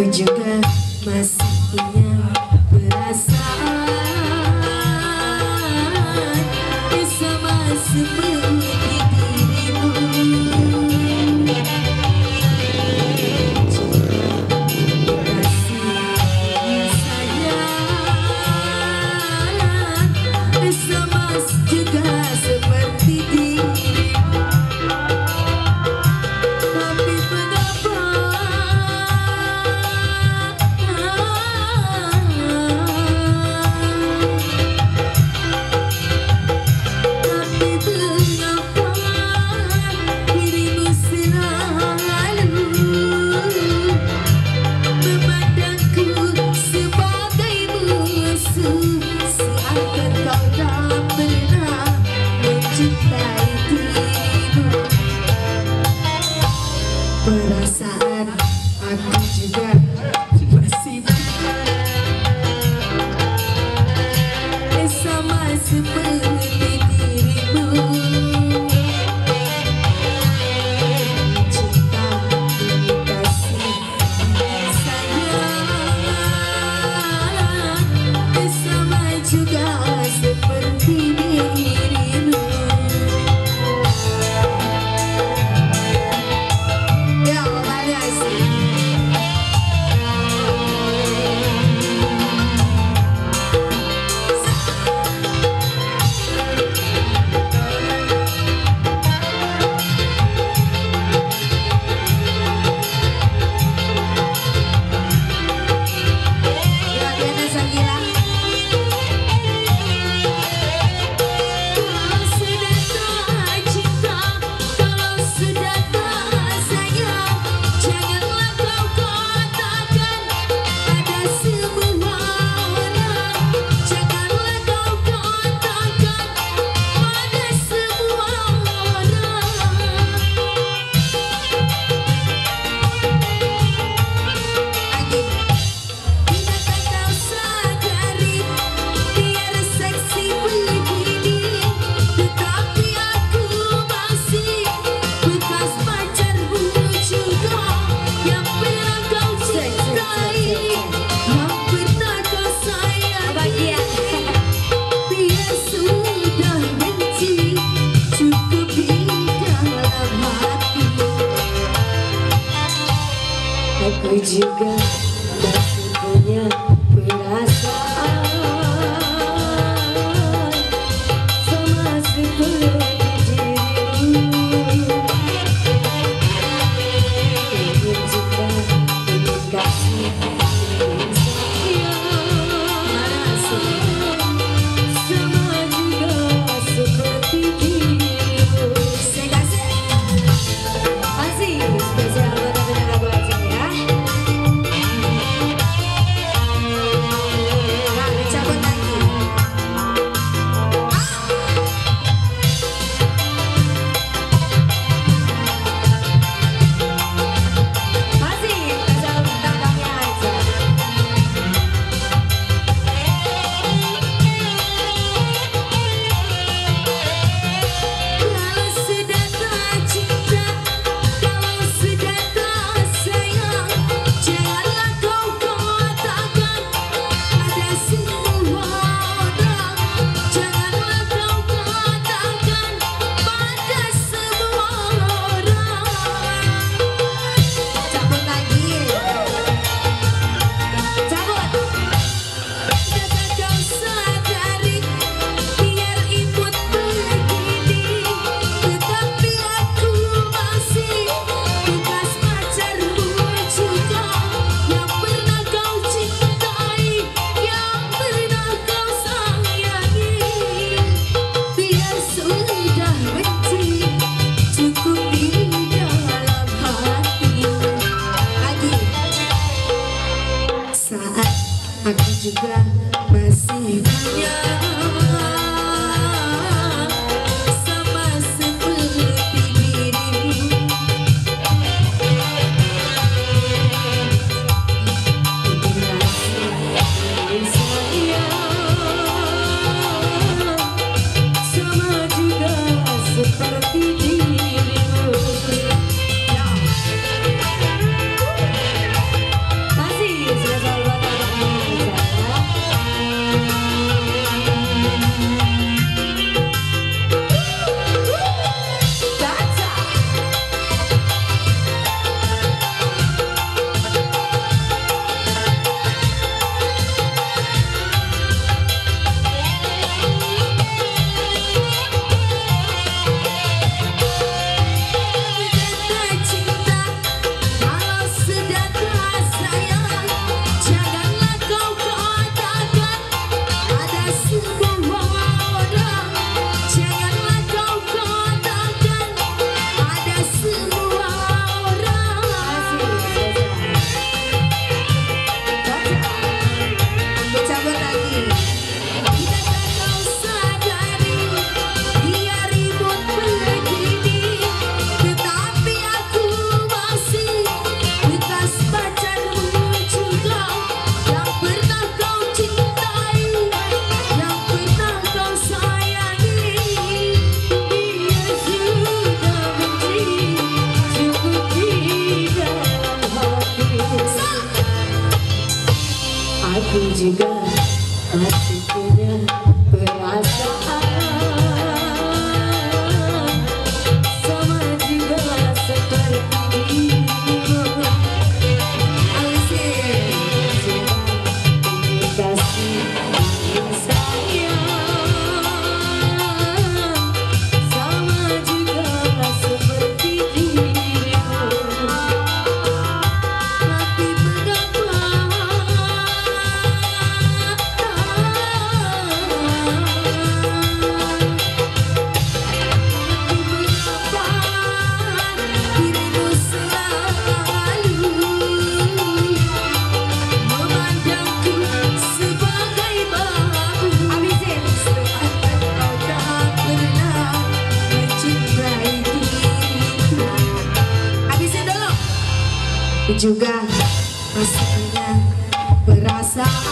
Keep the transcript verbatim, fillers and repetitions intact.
Aku juga masih punya perasaan sama seperti dirimu. Kasih sayang sama juga seperti dirimu. Tapi mengapa perasaan aku juga masih sama seperti dirimu. Cinta, kasih, sayang sama juga seperti dirimu. Aku juga masih punya perasaan sama seperti dirimu. Ingin cinta, ingin kasih, ingin sayang sama juga seperti dirimu. Saya kasih masih spesial buat teman-teman aku aja ya. juga masih punya perasaan sama juga seperti dirimu. Asik kasih sayang sama juga seperti dirimu. Tapi mengapa dirimu selalu memandangku sebagai babu? Seakan kau tak pernah mencintai diriku. Habisin dulu. Juga masih punya perasaan